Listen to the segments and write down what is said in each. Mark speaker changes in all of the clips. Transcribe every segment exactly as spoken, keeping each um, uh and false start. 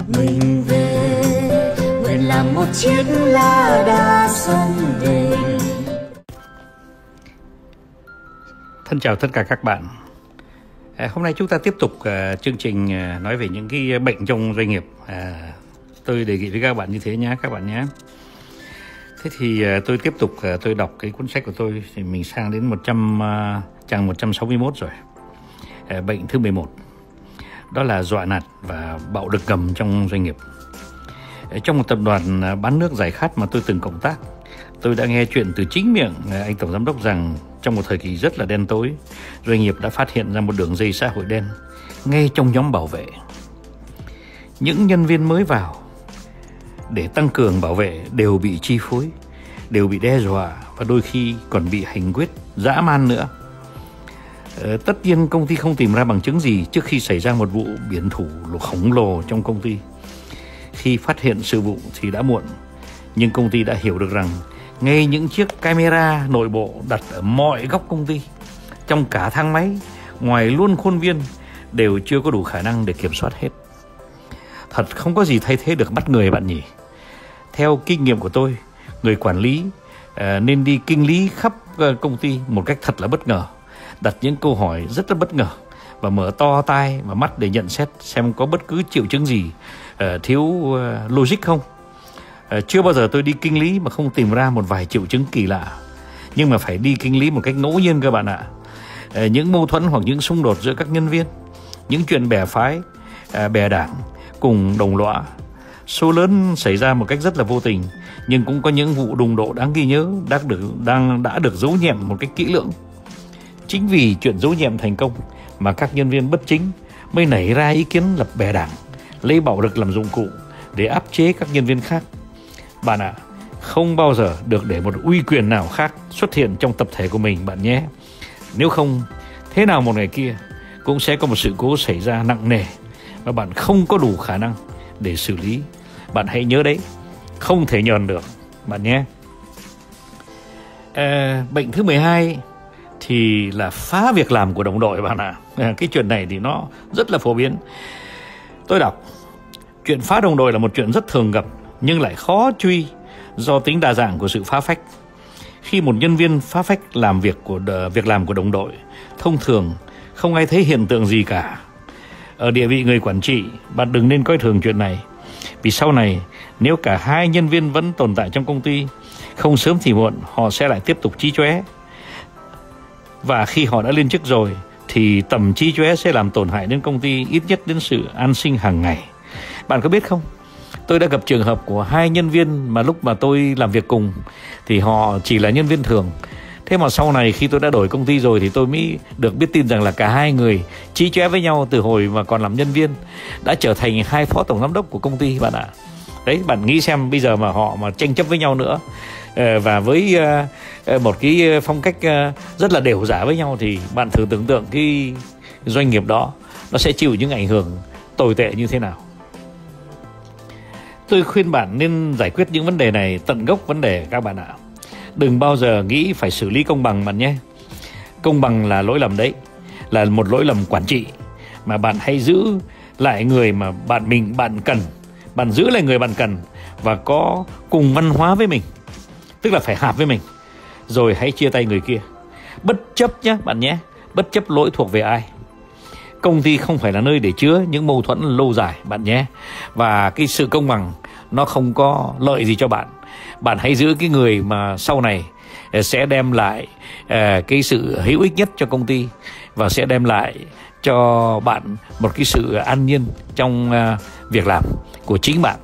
Speaker 1: mình về, nguyện làm một chiếc lá đa sông về.
Speaker 2: Thân chào tất cả các bạn. À, hôm nay chúng ta tiếp tục uh, chương trình uh, nói về những cái bệnh trong doanh nghiệp. À, tôi đề nghị với các bạn như thế nhé, các bạn nhé. Thế thì uh, tôi tiếp tục uh, tôi đọc cái cuốn sách của tôi, thì mình sang đến một trăm uh, trang một trăm sáu mươi mốt rồi. Uh, bệnh thứ mười một, đó là dọa nạt và bạo lực ngầm trong doanh nghiệp. Uh, trong một tập đoàn uh, bán nước giải khát mà tôi từng cộng tác, tôi đã nghe chuyện từ chính miệng uh, anh tổng giám đốc rằng trong một thời kỳ rất là đen tối, doanh nghiệp đã phát hiện ra một đường dây xã hội đen ngay trong nhóm bảo vệ. Những nhân viên mới vào để tăng cường bảo vệ đều bị chi phối, đều bị đe dọa và đôi khi còn bị hành quyết dã man nữa. Ờ, tất nhiên công ty không tìm ra bằng chứng gì trước khi xảy ra một vụ biển thủ khổng lồ trong công ty. Khi phát hiện sự vụ thì đã muộn, nhưng công ty đã hiểu được rằng ngay những chiếc camera nội bộ đặt ở mọi góc công ty, trong cả thang máy, ngoài luôn khuôn viên, đều chưa có đủ khả năng để kiểm soát hết. Thật không có gì thay thế được bắt người bạn nhỉ. Theo kinh nghiệm của tôi, người quản lý uh, nên đi kinh lý khắp uh, công ty một cách thật là bất ngờ, đặt những câu hỏi rất là bất ngờ và mở to tai và mắt để nhận xét xem có bất cứ triệu chứng gì uh, thiếu uh, logic không. À, chưa bao giờ tôi đi kinh lý mà không tìm ra một vài triệu chứng kỳ lạ. Nhưng mà phải đi kinh lý một cách ngẫu nhiên các bạn ạ. À, những mâu thuẫn hoặc những xung đột giữa các nhân viên, những chuyện bè phái, à, bè đảng cùng đồng lõa, số lớn xảy ra một cách rất là vô tình. Nhưng cũng có những vụ đụng độ đáng ghi nhớ đã được, đang, đã được giấu nhẹm một cách kỹ lưỡng. Chính vì chuyện giấu nhẹm thành công mà các nhân viên bất chính mới nảy ra ý kiến lập bè đảng, lấy bạo lực làm dụng cụ để áp chế các nhân viên khác. Bạn ạ, à, không bao giờ được để một uy quyền nào khác xuất hiện trong tập thể của mình bạn nhé. Nếu không, thế nào một ngày kia cũng sẽ có một sự cố xảy ra nặng nề và bạn không có đủ khả năng để xử lý. Bạn hãy nhớ đấy, không thể nhờn được bạn nhé. À, bệnh thứ mười hai thì là phá việc làm của đồng đội bạn ạ. À, cái chuyện này thì nó rất là phổ biến. Tôi đọc, chuyện phá đồng đội là một chuyện rất thường gặp nhưng lại khó truy do tính đa dạng của sự phá phách. Khi một nhân viên phá phách làm việc của việc làm của đồng đội, thông thường không ai thấy hiện tượng gì cả. Ở địa vị người quản trị, bạn đừng nên coi thường chuyện này, vì sau này nếu cả hai nhân viên vẫn tồn tại trong công ty, không sớm thì muộn họ sẽ lại tiếp tục chí chóe. Và khi họ đã lên chức rồi thì tầm chí chóe sẽ làm tổn hại đến công ty, ít nhất đến sự an sinh hàng ngày. Bạn có biết không, tôi đã gặp trường hợp của hai nhân viên mà lúc mà tôi làm việc cùng thì họ chỉ là nhân viên thường. Thế mà sau này khi tôi đã đổi công ty rồi thì tôi mới được biết tin rằng là cả hai người chí chóe với nhau từ hồi mà còn làm nhân viên, đã trở thành hai phó tổng giám đốc của công ty bạn ạ. Đấy, bạn nghĩ xem bây giờ mà họ mà tranh chấp với nhau nữa và với một cái phong cách rất là đều dả với nhau thì bạn thử tưởng tượng cái doanh nghiệp đó nó sẽ chịu những ảnh hưởng tồi tệ như thế nào. Tôi khuyên bạn nên giải quyết những vấn đề này tận gốc vấn đề các bạn ạ. Đừng bao giờ nghĩ phải xử lý công bằng bạn nhé. Công bằng là lỗi lầm đấy, là một lỗi lầm quản trị. Mà bạn hãy giữ lại người mà bạn mình bạn cần. Bạn giữ lại người bạn cần và có cùng văn hóa với mình, tức là phải hợp với mình. Rồi hãy chia tay người kia, bất chấp nhé bạn nhé, bất chấp lỗi thuộc về ai. Công ty không phải là nơi để chứa những mâu thuẫn lâu dài bạn nhé. Và cái sự công bằng nó không có lợi gì cho bạn. Bạn hãy giữ cái người mà sau này sẽ đem lại cái sự hữu ích nhất cho công ty và sẽ đem lại cho bạn một cái sự an nhiên trong việc làm của chính bạn.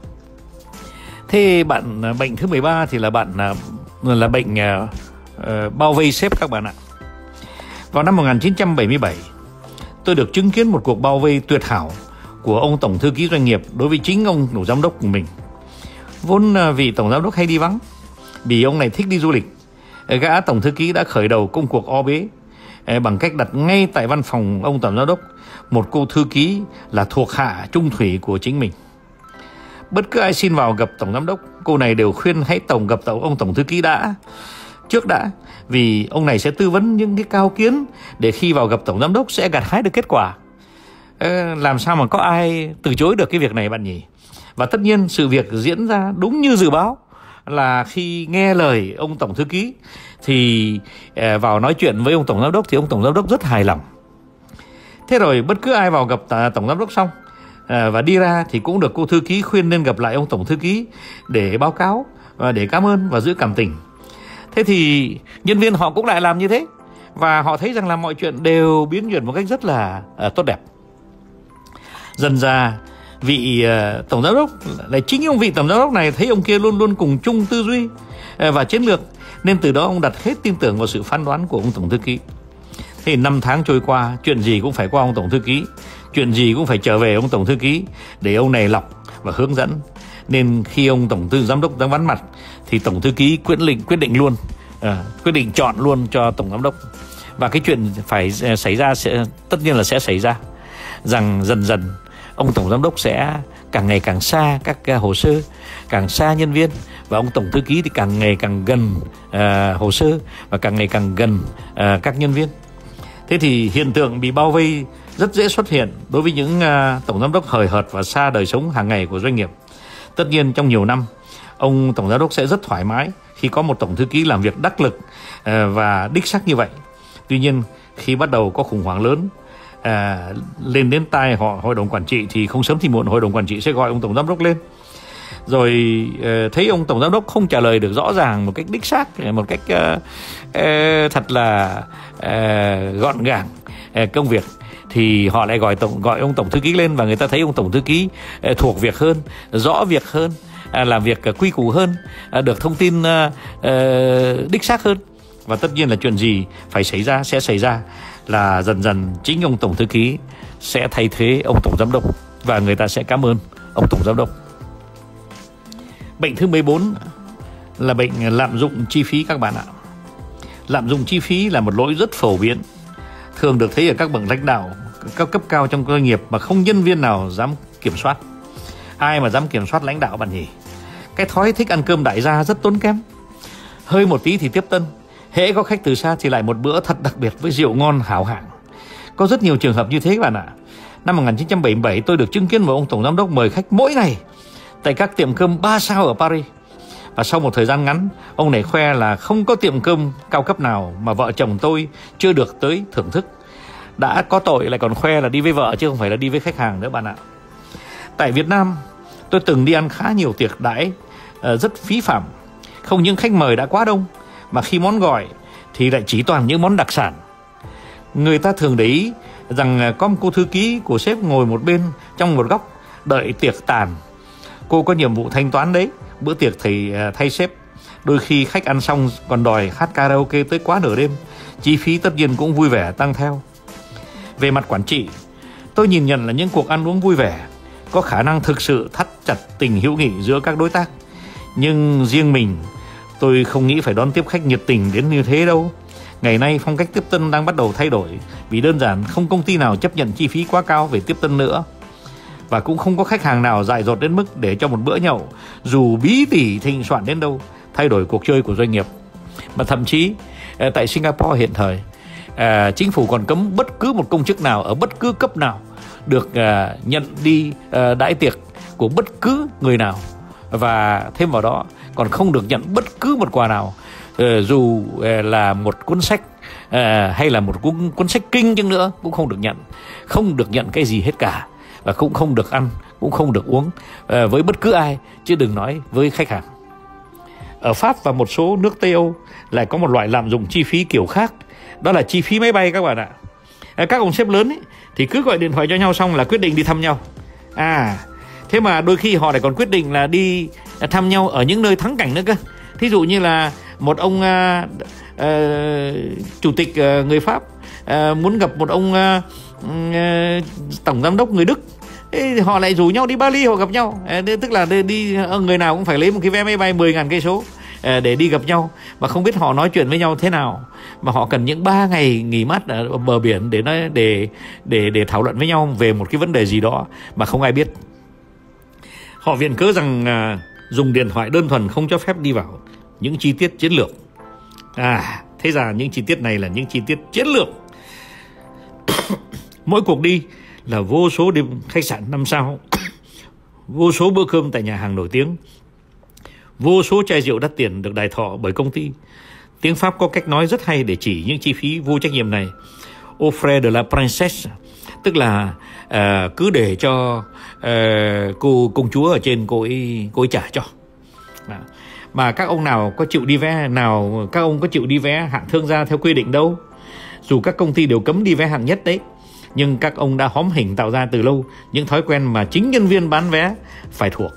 Speaker 2: Thế bạn bệnh thứ mười ba thì là bạn là bệnh uh, bao vây sếp các bạn ạ. Vào năm một nghìn chín trăm bảy mươi bảy, tôi được chứng kiến một cuộc bao vây tuyệt hảo của ông tổng thư ký doanh nghiệp đối với chính ông tổng giám đốc của mình. Vốn vì tổng giám đốc hay đi vắng, vì ông này thích đi du lịch, gã tổng thư ký đã khởi đầu công cuộc o bế bằng cách đặt ngay tại văn phòng ông tổng giám đốc một cô thư ký là thuộc hạ trung thủy của chính mình. Bất cứ ai xin vào gặp tổng giám đốc, cô này đều khuyên hãy tổng gặp ông tổng thư ký đã, trước đã, vì ông này sẽ tư vấn những cái cao kiến để khi vào gặp tổng giám đốc sẽ gặt hái được kết quả. Làm sao mà có ai từ chối được cái việc này bạn nhỉ? Và tất nhiên sự việc diễn ra đúng như dự báo, là khi nghe lời ông tổng thư ký thì vào nói chuyện với ông tổng giám đốc thì ông tổng giám đốc rất hài lòng. Thế rồi bất cứ ai vào gặp tổng giám đốc xong và đi ra thì cũng được cô thư ký khuyên nên gặp lại ông tổng thư ký để báo cáo và để cảm ơn và giữ cảm tình. Thế thì nhân viên họ cũng lại làm như thế, và họ thấy rằng là mọi chuyện đều biến chuyển một cách rất là uh, tốt đẹp. Dần ra vị uh, tổng giám đốc, lại chính ông vị tổng giám đốc này thấy ông kia luôn luôn cùng chung tư duy uh, và chiến lược, nên từ đó ông đặt hết tin tưởng vào sự phán đoán của ông tổng thư ký. Thế năm tháng trôi qua, chuyện gì cũng phải qua ông tổng thư ký, chuyện gì cũng phải trở về ông tổng thư ký để ông này lọc và hướng dẫn. Nên khi ông tổng thư giám đốc đang vắng mặt thì tổng thư ký quyết định quyết định luôn, à, quyết định chọn luôn cho tổng giám đốc. Và cái chuyện phải xảy ra sẽ tất nhiên là sẽ xảy ra, rằng dần dần ông tổng giám đốc sẽ càng ngày càng xa các hồ sơ, càng xa nhân viên, và ông tổng thư ký thì càng ngày càng gần uh, hồ sơ và càng ngày càng gần uh, các nhân viên. Thế thì hiện tượng bị bao vây rất dễ xuất hiện đối với những uh, tổng giám đốc hời hợt và xa đời sống hàng ngày của doanh nghiệp. Tất nhiên trong nhiều năm, ông tổng giám đốc sẽ rất thoải mái khi có một tổng thư ký làm việc đắc lực uh, và đích xác như vậy. Tuy nhiên khi bắt đầu có khủng hoảng lớn à, lên đến tai họ hội đồng quản trị thì không sớm thì muộn hội đồng quản trị sẽ gọi ông tổng giám đốc lên, rồi uh, thấy ông tổng giám đốc không trả lời được rõ ràng một cách đích xác, một cách uh, uh, thật là uh, gọn gàng uh, công việc, thì họ lại gọi tổng gọi ông tổng thư ký lên, và người ta thấy ông tổng thư ký uh, thuộc việc hơn, rõ việc hơn, uh, làm việc uh, quy củ hơn, uh, được thông tin uh, uh, đích xác hơn. Và tất nhiên là chuyện gì phải xảy ra sẽ xảy ra, là dần dần chính ông tổng thư ký sẽ thay thế ông tổng giám đốc, và người ta sẽ cảm ơn ông tổng giám đốc. Bệnh thứ mười bốn là bệnh lạm dụng chi phí các bạn ạ. Lạm dụng chi phí là một lỗi rất phổ biến, thường được thấy ở các bậc lãnh đạo các cấp cao trong doanh nghiệp mà không nhân viên nào dám kiểm soát. Ai mà dám kiểm soát lãnh đạo bạn nhỉ? Cái thói thích ăn cơm đại gia rất tốn kém, hơi một tí thì tiếp tân, hễ có khách từ xa thì lại một bữa thật đặc biệt với rượu ngon hảo hạng. Có rất nhiều trường hợp như thế các bạn ạ. Năm một nghìn chín trăm bảy mươi bảy tôi được chứng kiến một ông tổng giám đốc mời khách mỗi ngày tại các tiệm cơm ba sao ở Paris. Và sau một thời gian ngắn, ông này khoe là không có tiệm cơm cao cấp nào mà vợ chồng tôi chưa được tới thưởng thức. Đã có tội lại còn khoe là đi với vợ chứ không phải là đi với khách hàng nữa bạn ạ. Tại Việt Nam, tôi từng đi ăn khá nhiều tiệc đãi uh, rất phí phạm. Không những khách mời đã quá đông, mà khi món gọi thì lại chỉ toàn những món đặc sản. Người ta thường để ý rằng có một cô thư ký của sếp ngồi một bên trong một góc đợi tiệc tàn. Cô có nhiệm vụ thanh toán đấy, bữa tiệc thì thay sếp. Đôi khi khách ăn xong còn đòi hát karaoke tới quá nửa đêm, chi phí tất nhiên cũng vui vẻ tăng theo. Về mặt quản trị, tôi nhìn nhận là những cuộc ăn uống vui vẻ có khả năng thực sự thắt chặt tình hữu nghị giữa các đối tác. Nhưng riêng mình, tôi không nghĩ phải đón tiếp khách nhiệt tình đến như thế đâu. Ngày nay phong cách tiếp tân đang bắt đầu thay đổi, vì đơn giản không công ty nào chấp nhận chi phí quá cao về tiếp tân nữa. Và cũng không có khách hàng nào dại dột đến mức để cho một bữa nhậu, dù bí tỉ thịnh soạn đến đâu, thay đổi cuộc chơi của doanh nghiệp. Mà thậm chí tại Singapore hiện thời, à, chính phủ còn cấm bất cứ một công chức nào ở bất cứ cấp nào được à, nhận đi à, đãi tiệc của bất cứ người nào. Và thêm vào đó còn không được nhận bất cứ một quà nào, uh, dù uh, là một cuốn sách uh, hay là một cuốn, cuốn sách kinh chăng nữa cũng không được nhận. Không được nhận cái gì hết cả, và cũng không được ăn, cũng không được uống uh, với bất cứ ai, chứ đừng nói với khách hàng. Ở Pháp và một số nước Tây Âu lại có một loại lạm dụng chi phí kiểu khác, đó là chi phí máy bay các bạn ạ. uh, Các ông sếp lớn ấy, thì cứ gọi điện thoại cho nhau xong là quyết định đi thăm nhau. À thế mà đôi khi họ lại còn quyết định là đi thăm nhau ở những nơi thắng cảnh nữa cơ. Thí dụ như là một ông uh, uh, chủ tịch uh, người Pháp uh, muốn gặp một ông uh, uh, tổng giám đốc người Đức, thì họ lại rủ nhau đi Bali họ gặp nhau. uh, Tức là đi người nào cũng phải lấy một cái vé máy bay mười nghìn cây số uh, để đi gặp nhau, mà không biết họ nói chuyện với nhau thế nào, mà họ cần những ba ngày nghỉ mát ở bờ biển để nói để để để thảo luận với nhau về một cái vấn đề gì đó mà không ai biết. Họ viện cớ rằng à, dùng điện thoại đơn thuần không cho phép đi vào những chi tiết chiến lược. À, thế ra những chi tiết này là những chi tiết chiến lược. Mỗi cuộc đi là vô số đêm khách sạn năm sao, vô số bữa cơm tại nhà hàng nổi tiếng, vô số chai rượu đắt tiền được đài thọ bởi công ty. Tiếng Pháp có cách nói rất hay để chỉ những chi phí vô trách nhiệm này: au frais de la princesse, tức là uh, cứ để cho uh, cô công chúa ở trên cô ấy, cô ấy trả cho. Đó. Mà các ông nào có chịu đi vé nào các ông có chịu đi vé hạng thương gia theo quy định đâu. Dù các công ty đều cấm đi vé hạng nhất đấy, nhưng các ông đã hóm hình tạo ra từ lâu những thói quen mà chính nhân viên bán vé phải thuộc.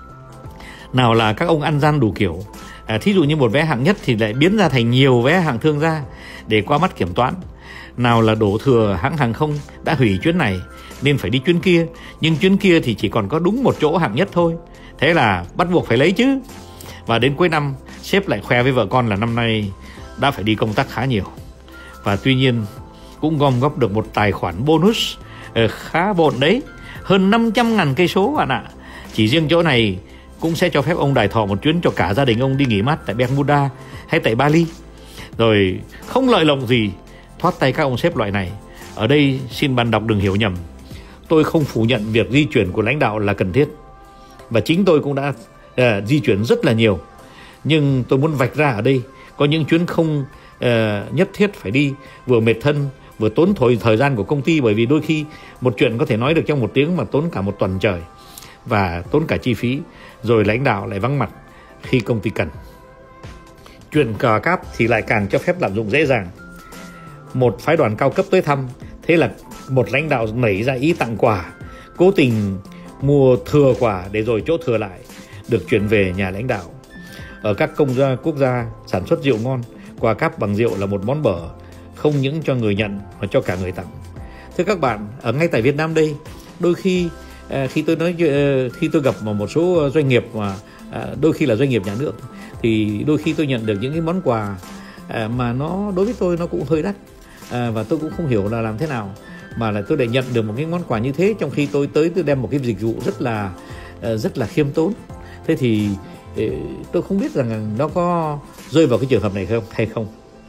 Speaker 2: Nào là các ông ăn gian đủ kiểu, à, thí dụ như một vé hạng nhất thì lại biến ra thành nhiều vé hạng thương gia để qua mắt kiểm toán. Nào là đổ thừa hãng hàng không đã hủy chuyến này nên phải đi chuyến kia, nhưng chuyến kia thì chỉ còn có đúng một chỗ hạng nhất thôi, thế là bắt buộc phải lấy chứ. Và đến cuối năm, sếp lại khoe với vợ con là năm nay đã phải đi công tác khá nhiều, và tuy nhiên cũng gom góp được một tài khoản bonus khá bộn đấy, hơn năm trăm ngàn cây số bạn ạ. Chỉ riêng chỗ này cũng sẽ cho phép ông đài thọ một chuyến cho cả gia đình ông đi nghỉ mát tại Bermuda hay tại Bali. Rồi không lợi lộc gì thoát tay các ông sếp loại này. Ở đây xin bạn đọc đừng hiểu nhầm, tôi không phủ nhận việc di chuyển của lãnh đạo là cần thiết, và chính tôi cũng đã uh, di chuyển rất là nhiều. Nhưng tôi muốn vạch ra ở đây có những chuyến không uh, nhất thiết phải đi, vừa mệt thân vừa tốn thời, thời gian của công ty, bởi vì đôi khi một chuyện có thể nói được trong một tiếng mà tốn cả một tuần trời và tốn cả chi phí, rồi lãnh đạo lại vắng mặt khi công ty cần. Chuyện cờ cáp thì lại càng cho phép lạm dụng dễ dàng. Một phái đoàn cao cấp tới thăm, thế là một lãnh đạo nảy ra ý tặng quà, cố tình mua thừa quà để rồi chỗ thừa lại được chuyển về nhà lãnh đạo. Ở các công gia quốc gia sản xuất rượu ngon, quà cáp bằng rượu là một món bở, không những cho người nhận mà cho cả người tặng. Thưa các bạn, ở ngay tại Việt Nam đây, đôi khi khi tôi nói khi tôi gặp một số doanh nghiệp mà đôi khi là doanh nghiệp nhà nước, thì đôi khi tôi nhận được những cái món quà mà nó đối với tôi nó cũng hơi đắt, và tôi cũng không hiểu là làm thế nào mà là tôi lại nhận được một cái món quà như thế, trong khi tôi tới tôi đem một cái dịch vụ rất là rất là khiêm tốn. Thế thì tôi không biết rằng nó có rơi vào cái trường hợp này không hay không.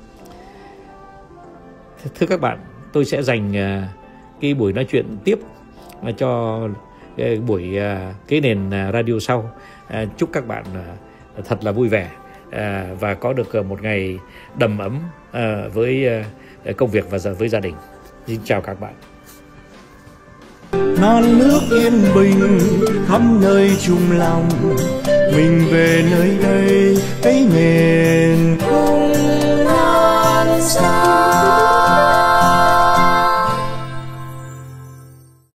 Speaker 2: Thưa các bạn, tôi sẽ dành cái buổi nói chuyện tiếp cho buổi cái nền radio sau. Chúc các bạn thật là vui vẻ và có được một ngày đầm ấm với công việc và với gia đình. Xin chào các bạn.
Speaker 1: Non nước yên bình khắp nơi chung lòng, mình về nơi đây cái nền